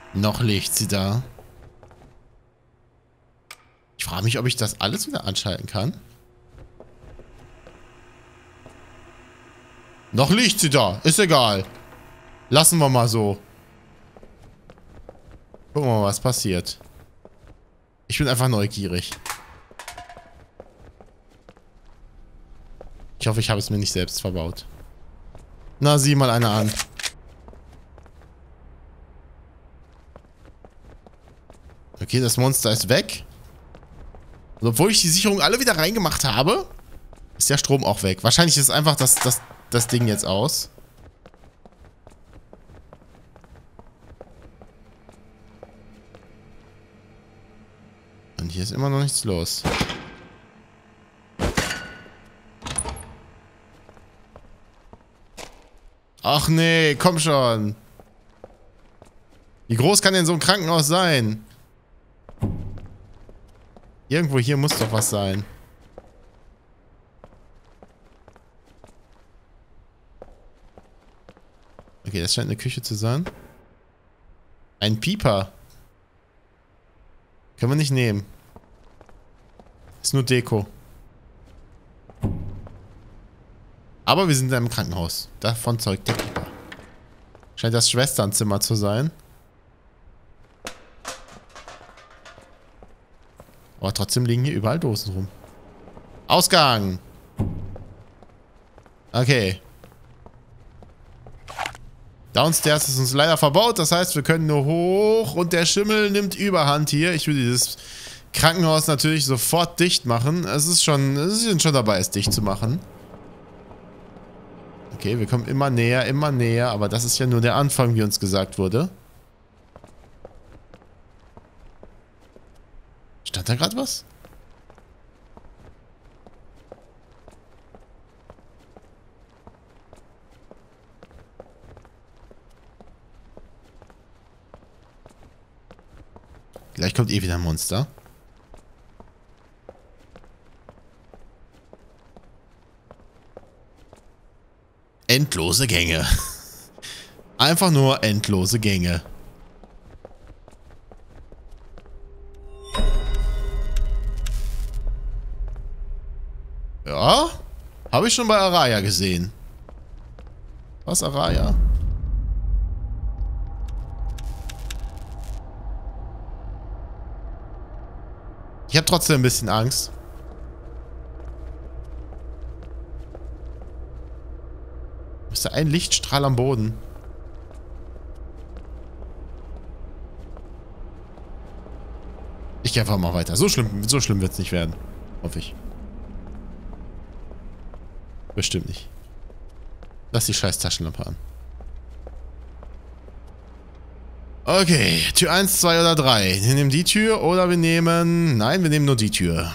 Noch liegt sie da. Ich frage mich, ob ich das alles wieder anschalten kann. Noch liegt sie da. Ist egal. Lassen wir mal so. Gucken wir mal, was passiert. Ich bin einfach neugierig. Ich hoffe, ich habe es mir nicht selbst verbaut. Na, sieh mal eine an. Okay, das Monster ist weg. Und obwohl ich die Sicherung alle wieder reingemacht habe, ist der Strom auch weg. Wahrscheinlich ist einfach das Ding jetzt aus. Und hier ist immer noch nichts los. Ach nee, komm schon. Wie groß kann denn so ein Krankenhaus sein? Irgendwo hier muss doch was sein. Okay, das scheint eine Küche zu sein. Ein Pieper. Können wir nicht nehmen. Ist nur Deko. Aber wir sind in einem Krankenhaus. Davon zeugt der Pieper. Scheint das Schwesternzimmer zu sein. Aber trotzdem liegen hier überall Dosen rum. Ausgang! Okay. Downstairs ist uns leider verbaut. Das heißt, wir können nur hoch und der Schimmel nimmt Überhand hier. Ich will dieses Krankenhaus natürlich sofort dicht machen. Sie sind schon dabei, es dicht zu machen. Okay, wir kommen immer näher, aber das ist ja nur der Anfang, wie uns gesagt wurde. Stand da gerade was? Gleich kommt eh wieder ein Monster. Endlose Gänge. Einfach nur endlose Gänge. Ja, habe ich schon bei Araya gesehen. Was, Araya? Ich habe trotzdem ein bisschen Angst. Ist da ein Lichtstrahl am Boden? Ich gehe einfach mal weiter. So schlimm wird es nicht werden. Hoffe ich. Bestimmt nicht. Lass die scheiß Taschenlampe an. Okay, Tür 1, 2 oder 3. Wir nehmen die Tür oder wir nehmen... Nein, wir nehmen nur die Tür.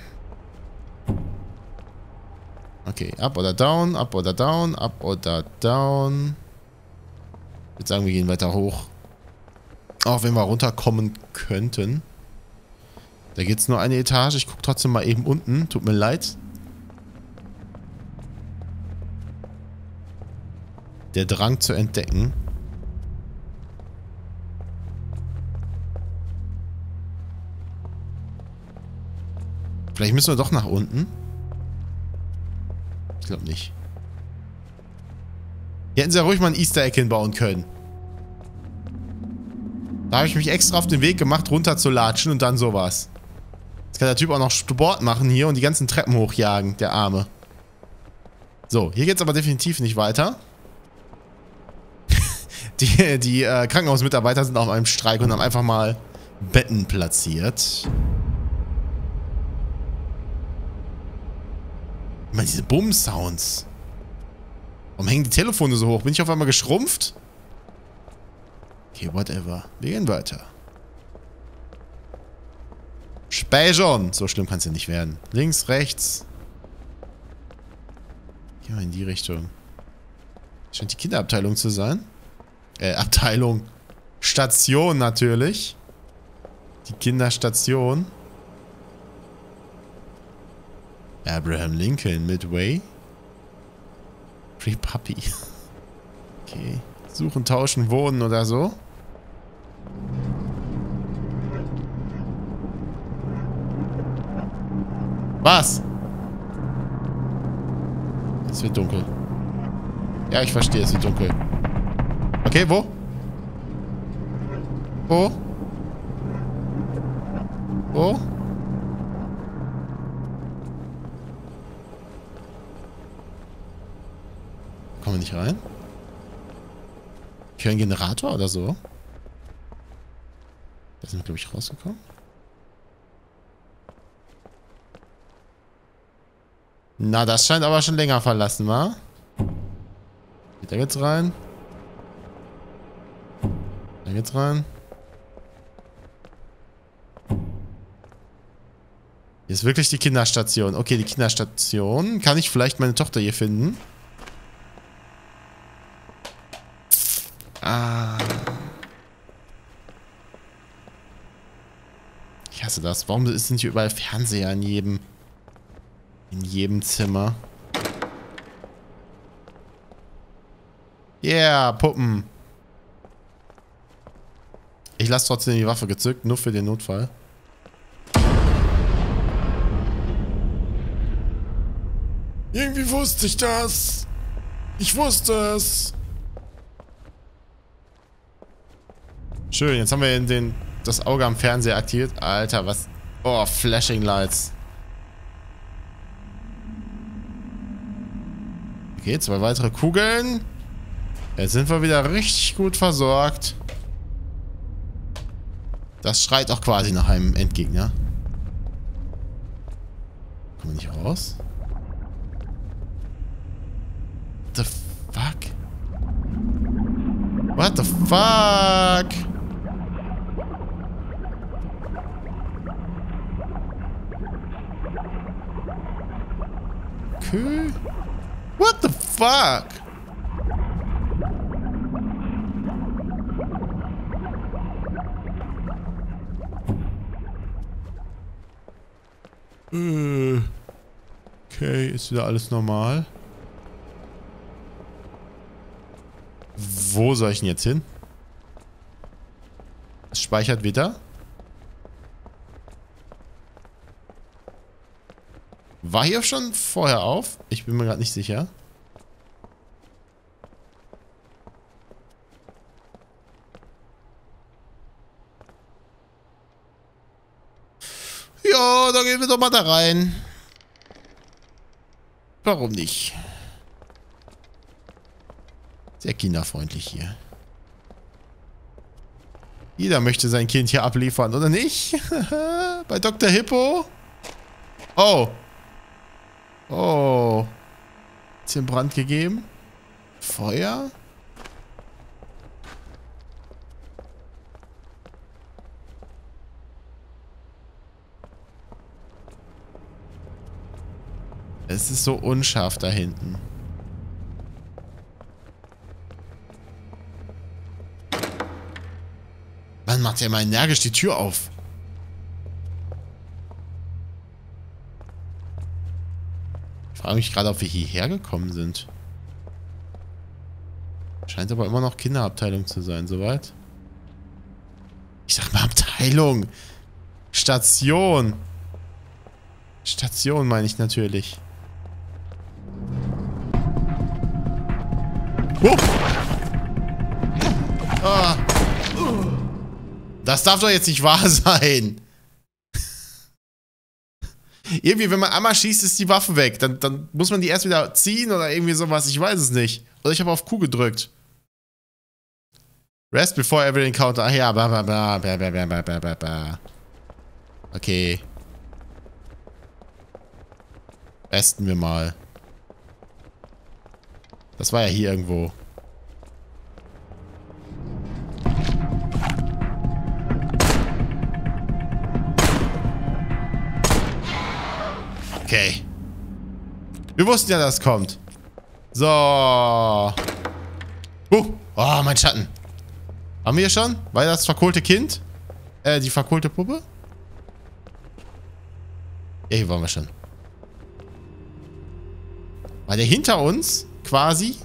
Okay, up oder down, up oder down, up oder down. Ich würde sagen, wir gehen weiter hoch. Auch wenn wir runterkommen könnten. Da geht es nur eine Etage. Ich gucke trotzdem mal eben unten. Tut mir leid. Der Drang zu entdecken. Vielleicht müssen wir doch nach unten. Ich glaube nicht. Hier hätten sie ja ruhig mal ein Easter Egg hinbauen können. Da habe ich mich extra auf den Weg gemacht, runter zu latschen und dann sowas. Jetzt kann der Typ auch noch Sport machen hier und die ganzen Treppen hochjagen, der Arme. So, hier geht es aber definitiv nicht weiter. Die Krankenhausmitarbeiter sind auf einem Streik und haben einfach mal Betten platziert. Ich meine, diese Bumm-Sounds. Warum hängen die Telefone so hoch? Bin ich auf einmal geschrumpft? Okay, whatever. Wir gehen weiter. Späjon. So schlimm kann es ja nicht werden. Links, rechts. Gehen wir in die Richtung. Scheint die Kinderabteilung zu sein. Abteilung. Station natürlich. Die Kinderstation. Abraham Lincoln, Midway. Free Puppy. Okay. Suchen, tauschen, wohnen oder so. Was? Es wird dunkel. Ja, ich verstehe, es wird dunkel. Okay, wo? Wo? Wo? Kommen wir nicht rein? Ich höre einen Generator oder so. Da sind wir, glaube ich, rausgekommen. Na, das scheint aber schon länger verlassen, wa? Da geht's rein. Da geht's rein. Hier ist wirklich die Kinderstation. Okay, die Kinderstation. Kann ich vielleicht meine Tochter hier finden? Ah. Ich hasse das. Warum sind hier überall Fernseher in jedem Zimmer? Yeah, Puppen. Ich lasse trotzdem die Waffe gezückt, nur für den Notfall. Irgendwie wusste ich das. Ich wusste es. Schön, jetzt haben wir das Auge am Fernseher aktiviert. Alter, was... Oh, Flashing Lights. Okay, 2 weitere Kugeln. Jetzt sind wir wieder richtig gut versorgt. Das schreit auch quasi nach einem Endgegner. Kommen wir nicht raus? What the fuck? What the fuck? Okay. What the fuck? Okay, ist wieder alles normal. Wo soll ich denn jetzt hin? Es speichert wieder. War hier schon vorher auf? Ich bin mir gerade nicht sicher. Ja, da gehen wir doch mal da rein. Warum nicht? Sehr kinderfreundlich hier. Jeder möchte sein Kind hier abliefern, oder nicht? Bei Dr. Hippo? Oh. Oh. Ist hier ein Brand gegeben? Feuer? Es ist so unscharf da hinten. Mann, macht ja mal energisch die Tür auf. Ich frage mich gerade, ob wir hierher gekommen sind. Scheint aber immer noch Kinderabteilung zu sein, soweit. Ich sag mal Abteilung. Station. Station meine ich natürlich. Ah. Das darf doch jetzt nicht wahr sein. Irgendwie, wenn man einmal schießt, ist die Waffe weg. Dann muss man die erst wieder ziehen oder irgendwie sowas. Ich weiß es nicht. Oder ich habe auf Q gedrückt. Rest before every encounter. Ach ja, Okay. Resten wir mal. Das war ja hier irgendwo. Okay. Wir wussten ja, dass es kommt. So. Oh, mein Schatten. Haben wir hier schon? War das verkohlte Kind? Die verkohlte Puppe? Ja, hier waren wir schon. War der hinter uns? Quasi?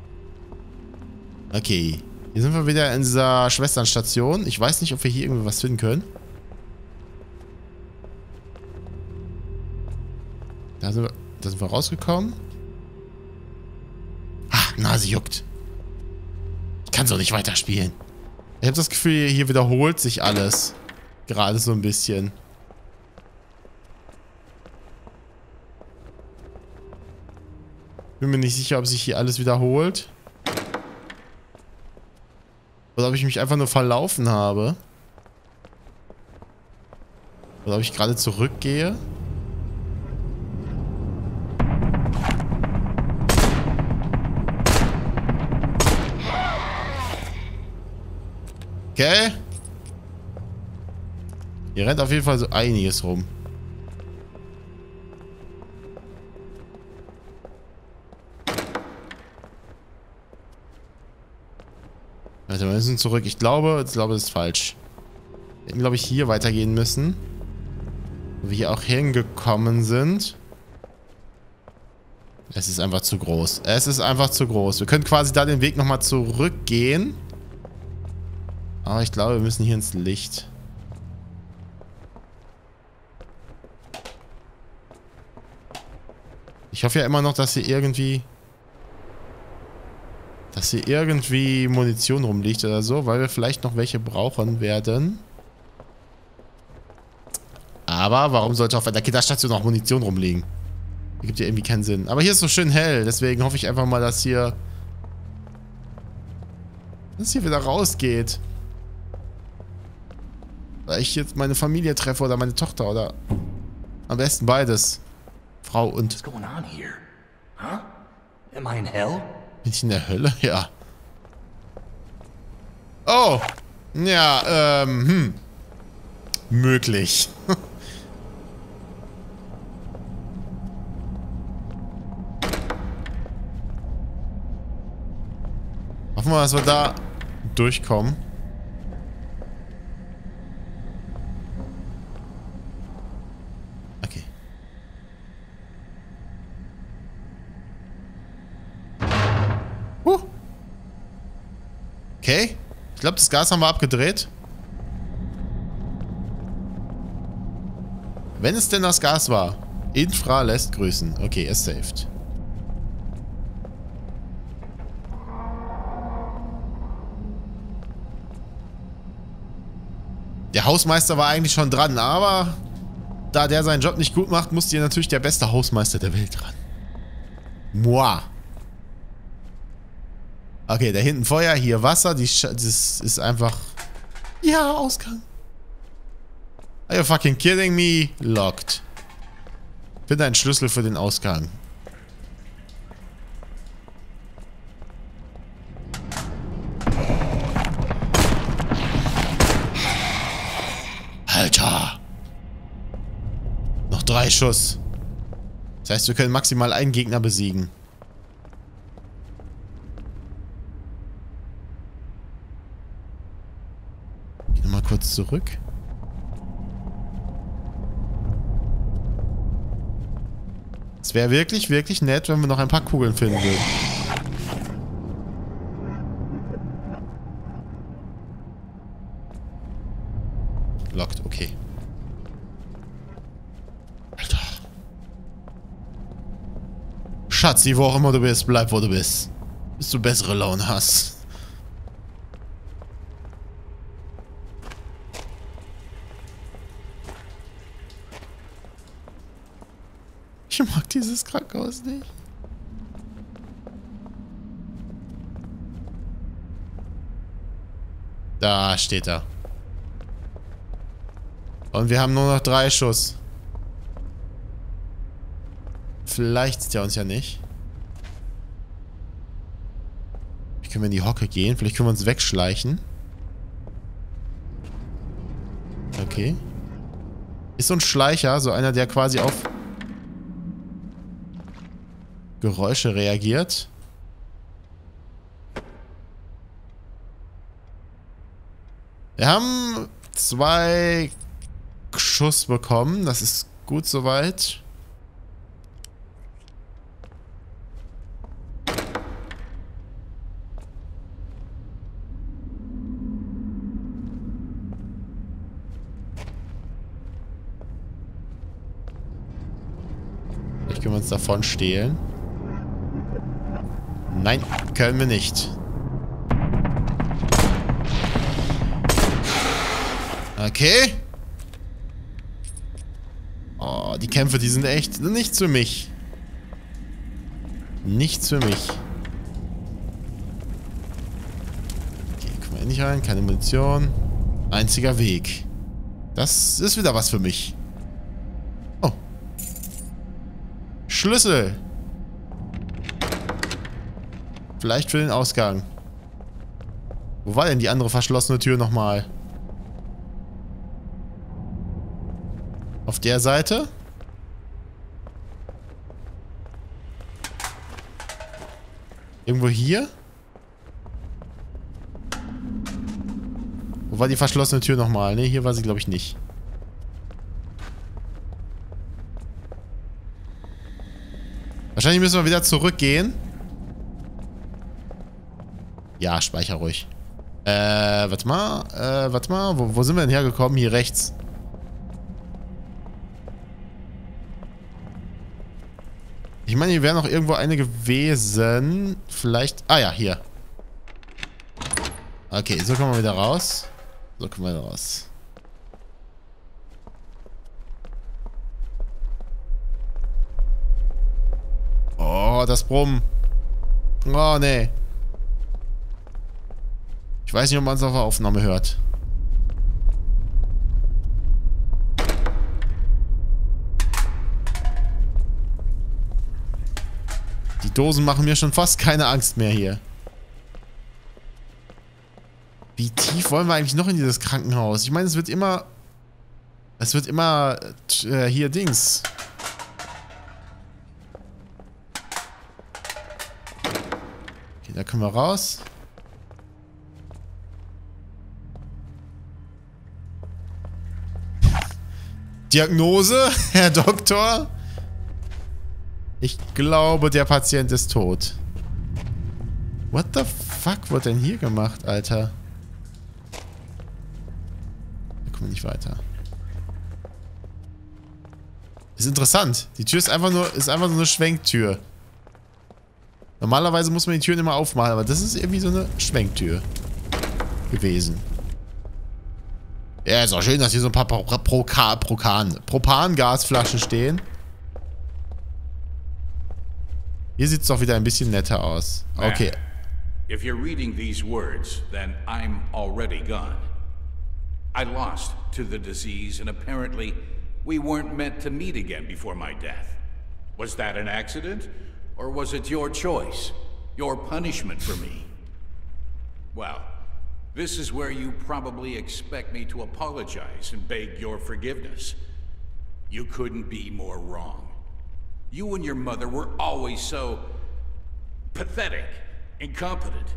Okay. Hier sind wir wieder in dieser Schwesternstation. Ich weiß nicht, ob wir hier irgendwie was finden können. Da sind wir rausgekommen. Ah, Nase juckt. Ich kann so nicht weiterspielen. Ich habe das Gefühl, hier wiederholt sich alles. Gerade so ein bisschen. Bin mir nicht sicher, ob sich hier alles wiederholt. Oder ob ich mich einfach nur verlaufen habe. Oder ob ich gerade zurückgehe. Okay. Hier rennt auf jeden Fall so einiges rum. Warte, wir müssen zurück. Ich glaube, das ist falsch. Wir hätten, glaube ich, hier weitergehen müssen. Wo wir hier auch hingekommen sind. Es ist einfach zu groß. Es ist einfach zu groß. Wir können quasi da den Weg nochmal zurückgehen. Aber ich glaube, wir müssen hier ins Licht. Ich hoffe ja immer noch, dass hier irgendwie Munition rumliegt oder so, weil wir vielleicht noch welche brauchen werden. Aber warum sollte auf einer Kinderstation noch Munition rumliegen? Das gibt ja irgendwie keinen Sinn. Aber hier ist so schön hell, deswegen hoffe ich einfach mal, dass hier wieder rausgeht. Weil ich jetzt meine Familie treffe oder meine Tochter oder am besten beides. Frau und... What's going on here? Huh? Am I in hell? Bin ich in der Hölle? Ja. Oh! Ja, möglich. Hoffen wir, dass wir da durchkommen. Okay. Okay. Ich glaube, das Gas haben wir abgedreht. Wenn es denn das Gas war. Infra lässt grüßen. Okay, es saved. Der Hausmeister war eigentlich schon dran, aber da der seinen Job nicht gut macht, muss hier natürlich der beste Hausmeister der Welt dran. Moi. Okay, da hinten Feuer, hier Wasser, das ist einfach... Ja, Ausgang. Are you fucking kidding me? Locked. Finde einen Schlüssel für den Ausgang. Alter. Noch 3 Schuss. Das heißt, wir können maximal einen Gegner besiegen. Ich geh nochmal kurz zurück. Es wäre wirklich, wirklich nett, wenn wir noch ein paar Kugeln finden würden. Lockt, okay. Alter. Schatzi, wo auch immer du bist, bleib wo du bist. Bis du bessere Laune hast. Ich mag dieses Krankenhaus nicht. Da steht er. Und wir haben nur noch 3 Schuss. Vielleicht sieht er uns ja nicht. Vielleicht können wir in die Hocke gehen. Vielleicht können wir uns wegschleichen. Okay. Ist so ein Schleicher, so einer, der quasi auf Geräusche reagiert. Wir haben 2 Schuss bekommen. Das ist gut soweit. Vielleicht können wir uns davon stehlen. Nein, können wir nicht. Okay. Oh, die Kämpfe, die sind echt nichts für mich. Nichts für mich. Okay, kommen wir hier nicht rein. Keine Munition. Einziger Weg. Das ist wieder was für mich. Oh. Schlüssel. Vielleicht für den Ausgang. Wo war denn die andere verschlossene Tür nochmal? Auf der Seite? Irgendwo hier? Wo war die verschlossene Tür nochmal? Ne, hier war sie, glaube ich, nicht. Wahrscheinlich müssen wir wieder zurückgehen. Ja, speicher ruhig. Warte mal. Wo sind wir denn hergekommen? Hier rechts. Ich meine, hier wäre noch irgendwo eine gewesen. Vielleicht... Ah ja, hier. Okay, so kommen wir wieder raus. So kommen wir wieder raus. Oh, das Brummen. Oh, nee. Ich weiß nicht, ob man es auf der Aufnahme hört. Die Dosen machen mir schon fast keine Angst mehr hier. Wie tief wollen wir eigentlich noch in dieses Krankenhaus? Ich meine, es wird immer... hier Dings. Okay, da können wir raus. Diagnose, Herr Doktor? Ich glaube, der Patient ist tot. What the fuck wurde denn hier gemacht, Alter? Da kommen wir nicht weiter. Ist interessant. Die Tür ist einfach nur so eine Schwenktür. Normalerweise muss man die Türen immer aufmachen, aber das ist irgendwie so eine Schwenktür gewesen. Ja, ist auch schön, dass hier so ein paar Propangasflaschen stehen. Hier sieht es doch wieder ein bisschen netter aus. Okay. If you're reading these words, then I'm already gone. I lost to the disease, and apparently we weren't meant to meet again before my death. Was that an accident? Or was it your choice? Your punishment for me? Well, this is where you probably expect me to apologize and beg your forgiveness. You couldn't be more wrong. You and your mother were always so pathetic, incompetent.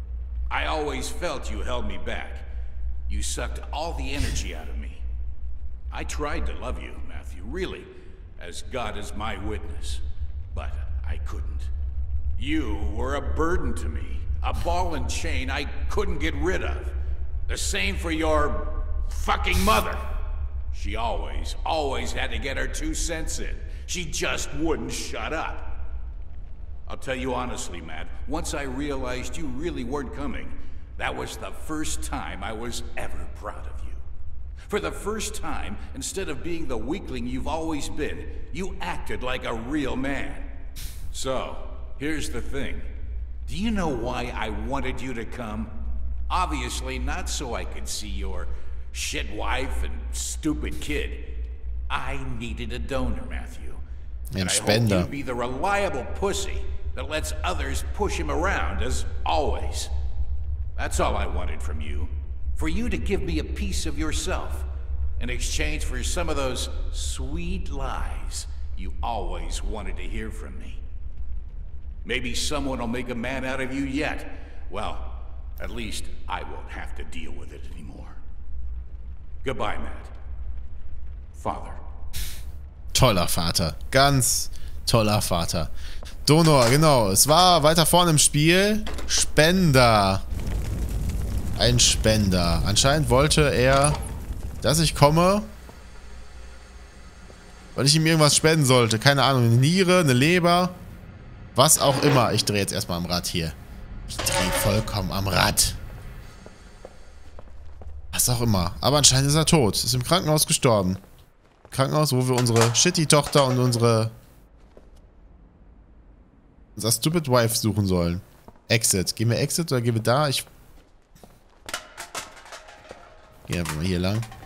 I always felt you held me back. You sucked all the energy out of me. I tried to love you, Matthew, really, as God is my witness, but I couldn't. You were a burden to me, a ball and chain I couldn't get rid of. The same for your fucking mother. She always had to get her 2 cents in. She just wouldn't shut up. I'll tell you honestly, Matt, once I realized you really weren't coming, that was the first time I was ever proud of you. For the first time, instead of being the weakling you've always been, you acted like a real man. So, here's the thing. Do you know why I wanted you to come? Obviously not so I could see your shit wife and stupid kid. I needed a donor, Matthew. And I hope you'd be the reliable pussy that lets others push him around, as always. That's all I wanted from you. For you to give me a piece of yourself in exchange for some of those sweet lies you always wanted to hear from me. Maybe someone will make a man out of you yet. Well, at least I won't have to deal with it anymore. Goodbye, Matt. Father. Toller Vater. Ganz toller Vater. Donor, genau. Es war weiter vorne im Spiel. Spender. Ein Spender. Anscheinend wollte er, dass ich komme. Weil ich ihm irgendwas spenden sollte. Keine Ahnung, eine Niere, eine Leber. Was auch immer. Ich drehe jetzt erstmal am Rad hier. Ich drehe vollkommen am Rad. Was auch immer. Aber anscheinend ist er tot. Ist im Krankenhaus gestorben. Krankenhaus, wo wir unsere Shitty-Tochter und unser Stupid Wife suchen sollen. Exit. Gehen wir Exit oder gehen wir da? Ich gehe einfach mal hier lang.